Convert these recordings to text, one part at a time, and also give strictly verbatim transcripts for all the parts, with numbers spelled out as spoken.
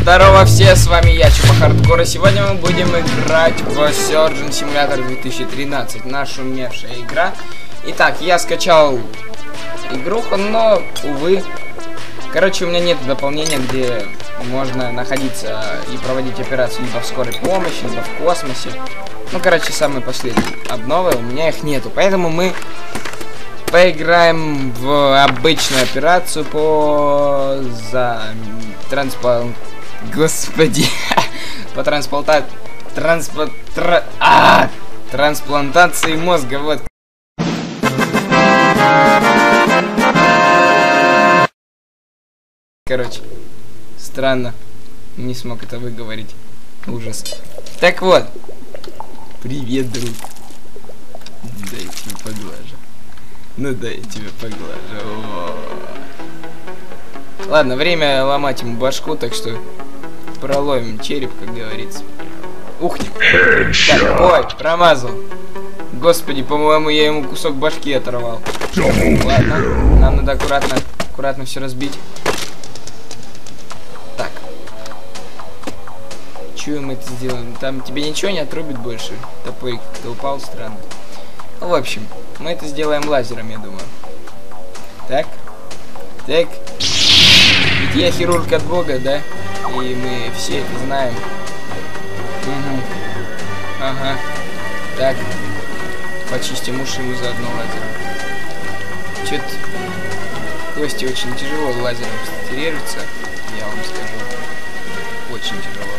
Здорово все, с вами я, Чупа Хардкор, и сегодня мы будем играть в Surgeon Simulator две тысячи тринадцать, наша умевшая игра. Итак, я скачал игруху, но, увы, короче, у меня нет дополнения, где можно находиться и проводить операции либо в скорой помощи, либо в космосе. Ну, короче, самые последние обновы, у меня их нету, поэтому мы поиграем в обычную операцию по за трансплант... Господи, по транспланта... Трансплант... Тра... А! Трансплантации мозга, вот. Короче, странно, не смог это выговорить. Ужас. Так вот, привет, друг. Дай я тебя поглажу. Ну да, я тебя поглажу. О-о-о. Ладно, время ломать ему башку, так что проломим череп, как говорится. Ух ты. Так, ой, промазал. Господи, по-моему, я ему кусок башки оторвал. Ладно, нам надо аккуратно, аккуратно все разбить. Так. Чего мы это сделаем? Там тебе ничего не отрубит больше? Топорик как-то упал, странно. Ну, в общем, мы это сделаем лазером, я думаю. Так. Так. Ведь я хирург от Бога, да? И мы все это знаем. Угу. Ага. Так. Почистим уши ему заодно лазером. Чё-то кости очень тяжело лазером статирируются, я вам скажу. Очень тяжело.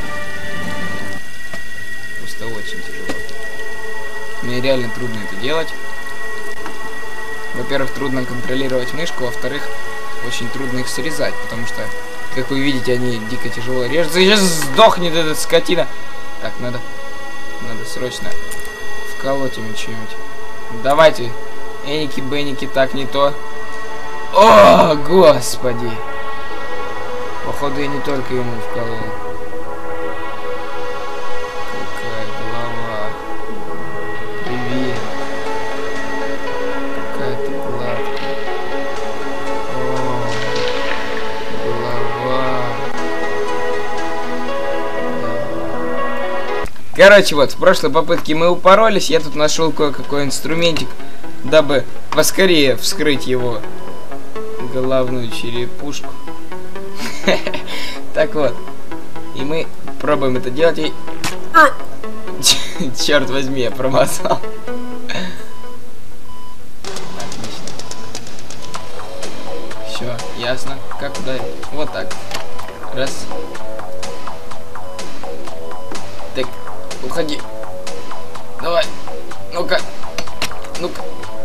Просто очень тяжело. Мне реально трудно это делать. Во-первых, трудно контролировать мышку, во-вторых, очень трудно их срезать, потому что, как вы видите, они дико тяжело режутся. Сейчас сдохнет эта скотина. Так, надо, надо срочно вколоть ему что-нибудь. Давайте, эники, беники, так не то. О, господи! Походу, я не только ему вколол. Короче, вот, в прошлой попытке мы упоролись, я тут нашел кое-какой инструментик, дабы поскорее вскрыть его головную черепушку. Так вот, и мы пробуем это делать, и... Черт возьми, я промазал. Отлично. Все, ясно. Как ударить? Вот так. Раз. Так. Уходи. Давай. Ну-ка. Ну-ка.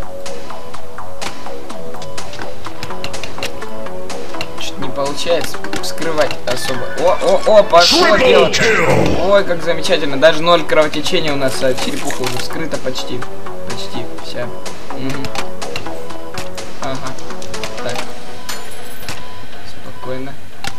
Что-то не получается скрывать особо. О, о, о, пошло дело. Ой, как замечательно. Даже ноль кровотечения у нас, а черепуха уже вскрыта почти. Почти вся. Угу. Ага. Так. Спокойно.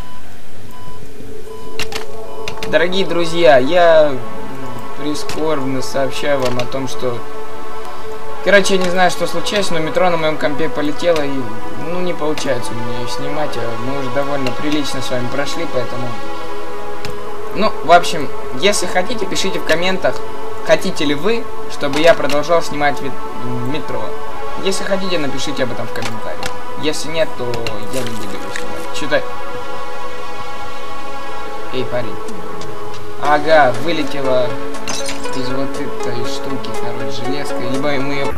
Дорогие друзья, я... прискорбно сообщаю вам о том, что... Короче, я не знаю, что случилось, но метро на моем компе полетело, и, ну, не получается у меня ее снимать, а мы уже довольно прилично с вами прошли, поэтому... Ну, в общем, если хотите, пишите в комментах, хотите ли вы, чтобы я продолжал снимать в метро. Если хотите, напишите об этом в комментариях. Если нет, то я не буду его снимать. Читай. Эй, парень. Ага, вылетела... из вот этой штуки, короче, железка, либо мы ее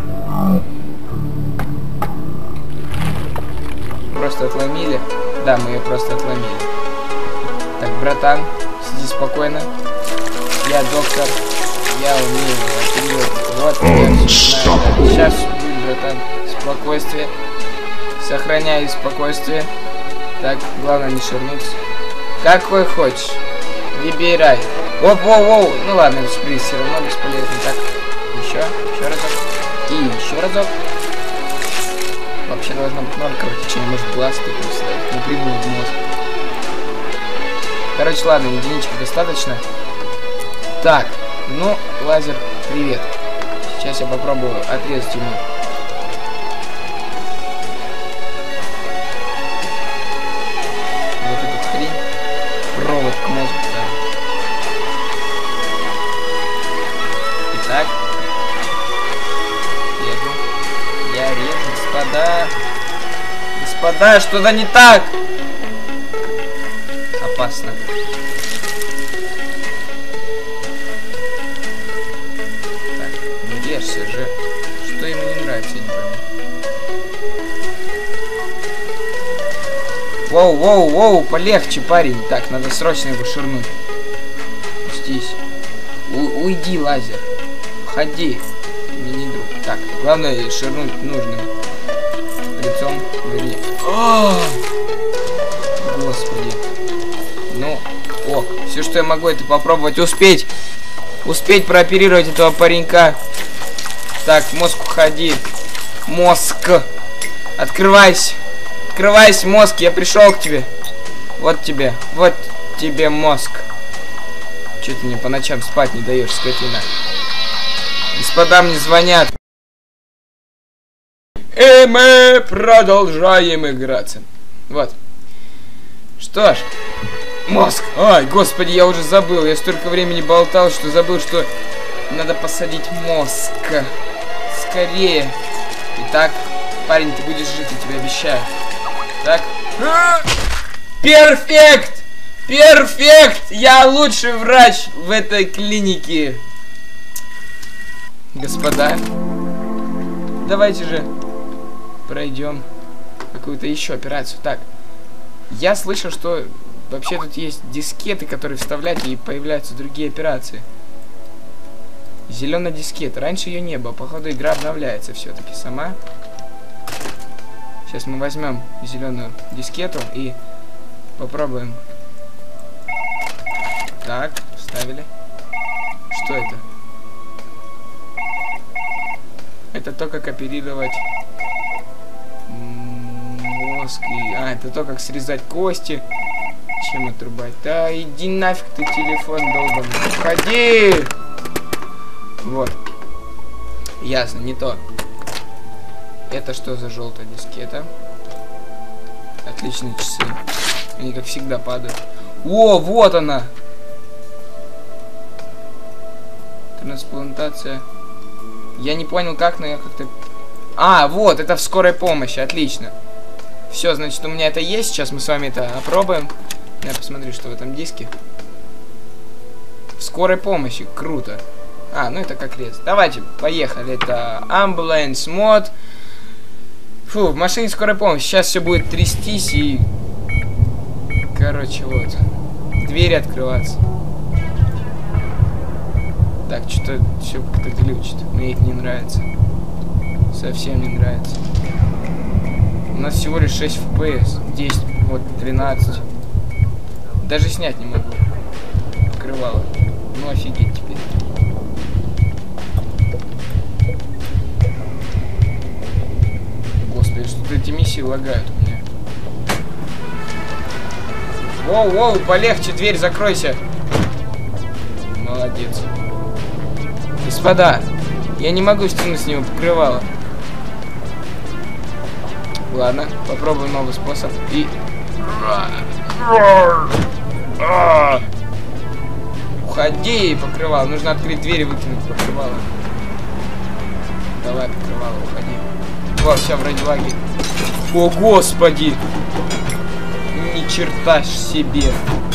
просто отломили. Да, мы ее просто отломили. Так, братан, сиди спокойно. Я доктор, я умею оперировать. Вот, я сейчас будет, братан, спокойствие. Сохраняю спокойствие. Так, главное не ширнуться. Какой хочешь, выбирай. Оп, оу, оу. Ну ладно, спрей все равно бесполезно. Так, еще, еще разок. И еще разок. Вообще должно быть ноль кровотечения, может глаз ты поставить. Не прыгнул в мозг. Короче, ладно, единички достаточно. Так, ну, лазер, привет. Сейчас я попробую отрезать ему. Вот эту хрень. Провод к Господа, что-то не так! Опасно. Так, не режься же. Что ему не нравится, я не пойму. Воу, воу, воу, полегче, парень. Так, надо срочно его ширнуть. Пустись. У уйди, лазер. Ходи. Мне не друг. Так, главное ширнуть нужным лицом. Вернее. О! Господи. Ну, ок. Все, что я могу, это попробовать успеть. Успеть прооперировать этого паренька. Так, мозг, уходи. Мозг. Открывайся. Открывайся, мозг. Я пришел к тебе. Вот тебе. Вот тебе мозг. Че ты мне по ночам спать не даешь, скотина? Господа мне звонят. И мы продолжаем играться. Вот. Что ж. Мозг. Ой, господи, я уже забыл. Я столько времени болтал, что забыл, что надо посадить мозг. Скорее. Итак, парень, ты будешь жить, я тебе обещаю. Так. Перфект! Перфект! Я лучший врач в этой клинике. Господа, давайте же пройдем какую-то еще операцию. Так, я слышал, что вообще тут есть дискеты, которые вставлять, и появляются другие операции. Зеленая дискета. Раньше ее не было. Походу, игра обновляется все-таки сама. Сейчас мы возьмем зеленую дискету и попробуем. Так, вставили. Что это? Это то, как оперировать мозг и... А, это то, как срезать кости. Чем отрубать? Да, иди нафиг ты, телефон долбанный. Уходи! Вот. Ясно, не то. Это что за желтая дискета? Отличные часы. Они, как всегда, падают. О, вот она! Трансплантация. Я не понял, как, но я как-то... А, вот, это в скорой помощи, отлично. Все, значит, у меня это есть. Сейчас мы с вами это опробуем. Я посмотрю, что в этом диске. В скорой помощи, круто. А, ну это как крест. Давайте, поехали. Это Ambulance Mode. Фу, в машине скорой помощи. Сейчас все будет трястись и... Короче, вот. Двери открываться. Так, что-то все как-то глючит. Мне это не нравится. Совсем не нравится. У нас всего лишь шесть эф пи эс. десять, вот, тринадцать. Даже снять не могу. Покрывало. Ну офигеть теперь. Господи, что-то эти миссии лагают у меня. Воу-воу, полегче, дверь закройся. Молодец. Господа, я не могу стянуть с него покрывало. Ладно, попробуем новый способ. И... Уходи, покрывало. Нужно открыть дверь и выкинуть покрывало. Давай, покрывало, уходи. О, все, вроде лаги. О, господи! Ни черта ж себе.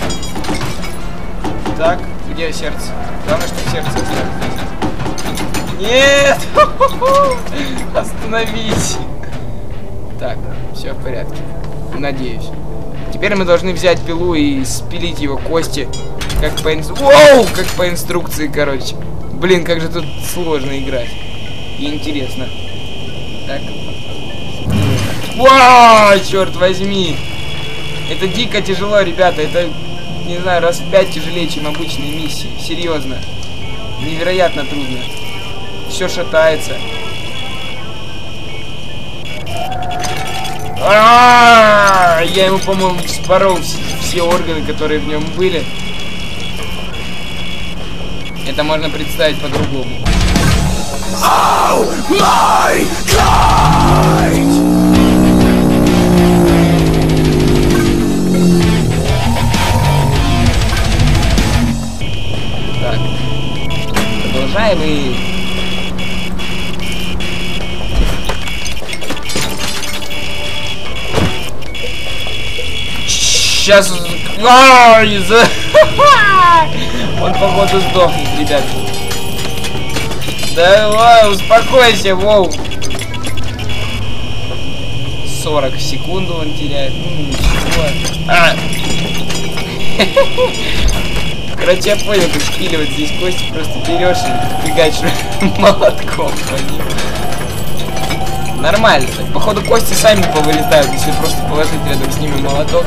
Так, где сердце? Главное, чтобы сердце здесь. Нет! Остановись! Так, все в порядке. Надеюсь. Теперь мы должны взять пилу и спилить его кости. Как по инс... Воу! Как по инструкции, короче. Блин, как же тут сложно играть. И интересно. Так. Вау! Черт возьми! Это дико тяжело, ребята. Это, не знаю, раз в пять тяжелее, чем обычные миссии. Серьезно. Невероятно трудно. Все шатается. А-а-а! Я ему, по-моему, вспорол все органы, которые в нем были. Это можно представить по-другому. Oh my God! Так. Продолжаем и... сейчас... Ай, за... Он, походу, сдохнет, ребят. Давай, успокойся, воу. сорок секунд он теряет. Ну, ничего. А. Короче, я понял, как скилливать здесь кости. Просто берешь и фигачишь молотком по ним. Нормально. Так. Походу, кости сами повылетают, если просто положить рядом с ними молоток.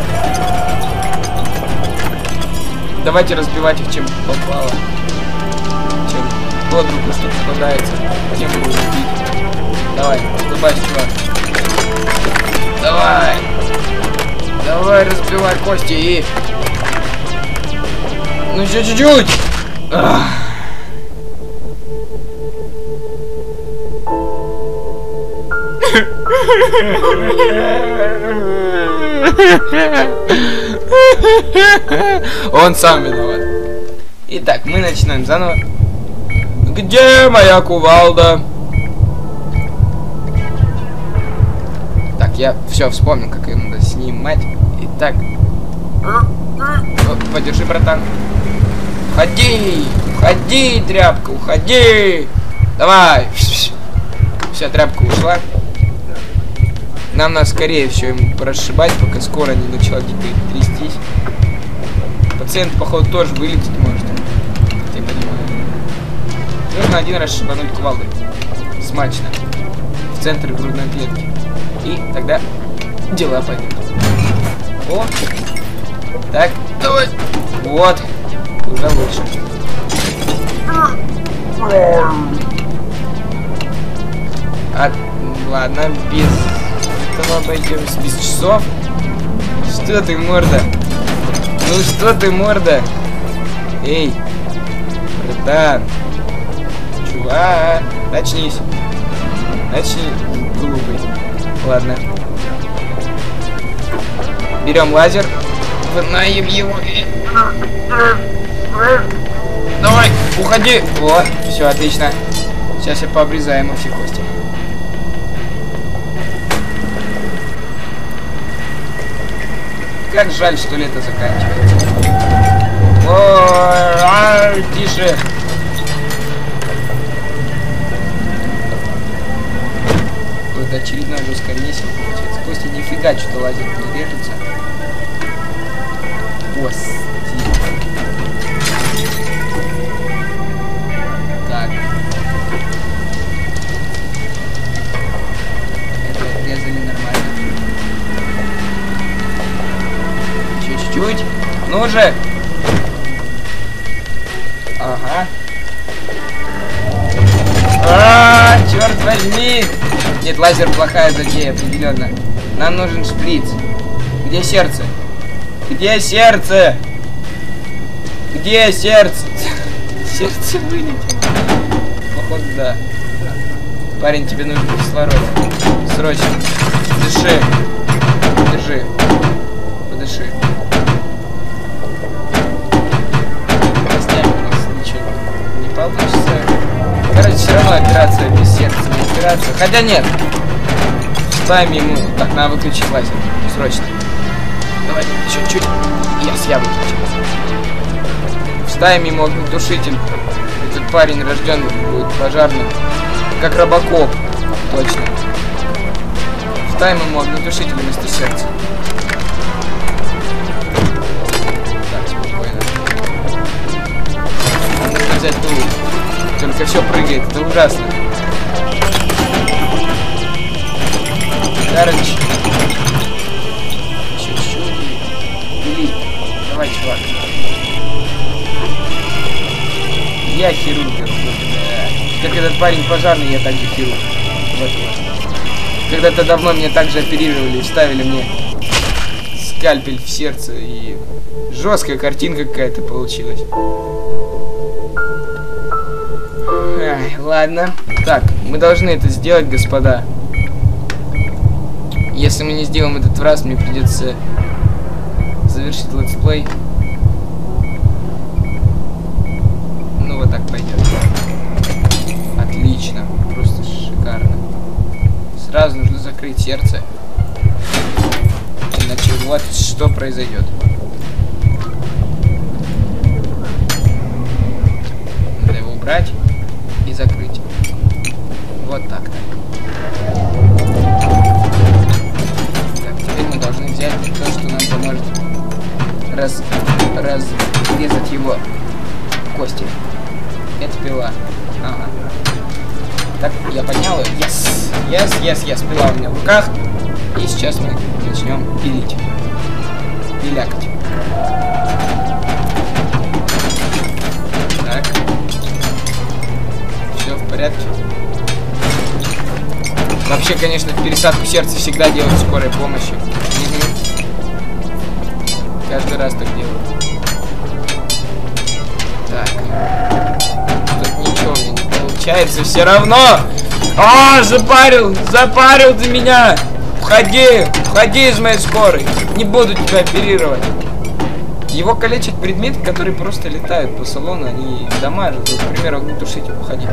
Давайте разбивать их чем попало. Чем под руку что попадается, тем будет убить. Давай, улыбайся, чувак. Давай. Давай разбивай кости и... Ну еще чуть-чуть. Он сам виноват. Итак, мы начинаем заново. Где моя кувалда? Так, я все вспомнил, как ее надо снимать. Итак. Подержи, братан. Уходи! Уходи, тряпка, уходи! Давай! Вся тряпка ушла. Нам надо скорее все ему расшибать, пока скоро не начала где-то трястись. Пациент, походу, тоже вылететь может. Я понимаю. Нужно один раз шибануть кувалдой. Смачно. В центр грудной клетки. И тогда дела пойдут. О! Так, давай! Вот! Уже лучше. А, ладно, без этого обойдемся. Без часов? Что ты, морда? Ну что ты, морда? Эй, братан. Чувак, начнись. Начни, глупый. Ладно. Берем лазер. Вынаем его и... Давай, уходи. Вот, все, отлично. Сейчас я пообрезаю ему все кости. Как жаль, что лето заканчивается. Ой, ай, тише. Вот очередное жесткое месиво получается. Кости нифига, что-то лазер не режется. Господи. Так. Это отрезали нормально. Еще чуть-чуть. Ну же. Ага. А, черт возьми. Нет, лазер плохая затея, определенно. Нам нужен шприц. Где сердце? Где сердце? Где сердце? Сердце вылетело. Походу, да. Парень, тебе нужен кислород. Срочно. Дыши. Держи. Подыши. Костями у нас ничего не получится. Короче, все равно операция без сердца не операция. Хотя нет. Ставим ему. Так, надо выключить лазер. Срочно. Давай, чуть-чуть. Yes, я выключил. Вставим ему огнетушитель. Этот парень рожден будет пожарным. Как Робокоп. Точно. Вставим ему огнетушитель вместо сердца. Так, спокойно. Нужно взять тулу. Только все прыгает. Это ужасно. Короче. Еще чуть-чуть. Или... Давай, чувак. Я хирург. Как этот парень пожарный, я также хирург. Вот вот. Когда-то давно меня также оперировали и вставили мне скальпель в сердце. И жесткая картинка какая-то получилась. Ай, ладно. Так, мы должны это сделать, господа. Если мы не сделаем этот раз, мне придется завершить летсплей. Ну вот так пойдет. Отлично, просто шикарно. Сразу нужно закрыть сердце, иначе вот что произойдет. убрать и закрыть. Вот так так. Так, теперь мы должны взять то, что нам поможет раз, разрезать его кости. Это пила. Ага. Так, я поднял ее. Yes! Yes, yes, yes. Пила у меня в руках. И сейчас мы начнем пилить. Пилякать. Так. Все в порядке. Вообще, конечно, пересадку сердца всегда делают в скорой помощи. Угу. Каждый раз так делают. Так. Тут ничего у меня не получается все равно. А, запарил, запарил ты меня. Уходи, уходи из моей скорой. Не буду тебя оперировать. Его калечат предметы, которые просто летают по салону, они дамажат. Вот, к примеру, огнетушитель, уходи.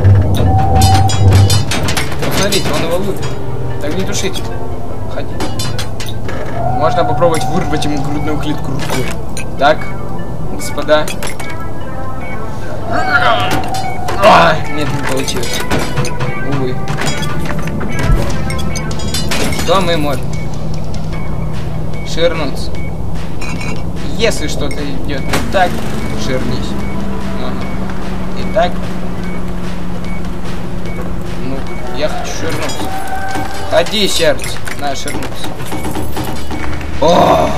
Посмотрите, он его лупит. Огнетушитель, уходи. Можно попробовать вырвать ему грудную клетку рукой. Так, господа. А, нет, не получилось. Увы. Что мы можем? Ширнуться. Если что-то идет не так, ширнись. Ага. И так. Ну, я хочу ширнуться. Ходи, сердце. На, ширнуться. О!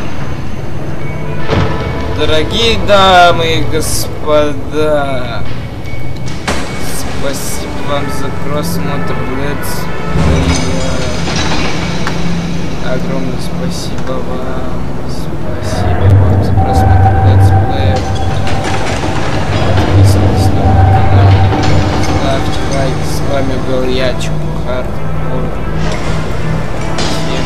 Дорогие дамы и господа, спасибо вам за просмотр Let's Play. Огромное спасибо вам. Спасибо вам за просмотр Let's Play. Подписывайтесь на мой канал. Ставьте лайк. С вами был я, Чупухар. Всем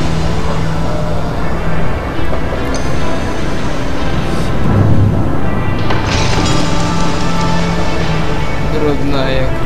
пока. Грудная